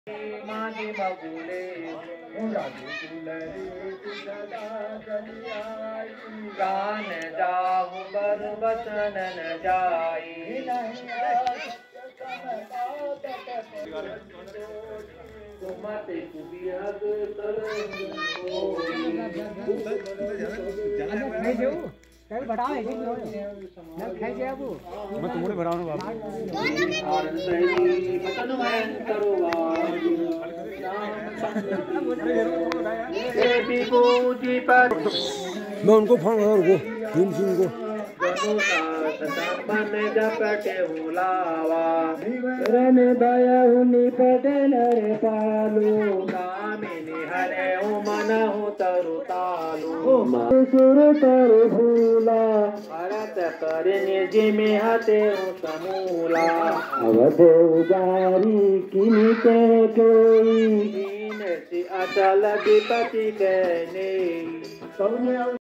मादी मगुले गान जाहु बर बचन न जाई कुमते कुबियग कल बढ़ाओ है कि ना खाई जाए वो मैं तुम्हें बढ़ाऊं बाबू और सही बचन मैं करूंगा देवी पूजी पर मैं उनको फोन करूं उनको टीम सिंह को संपन जपटे हुलावा रन दया हुनी पटेल रे पालू कामिनी हरे हो मन हो तरु तालु सुर तर फूला भरत कर निज में हते हो समूला अवध उजारी किनी के कोई दीन से अचल विपति कहने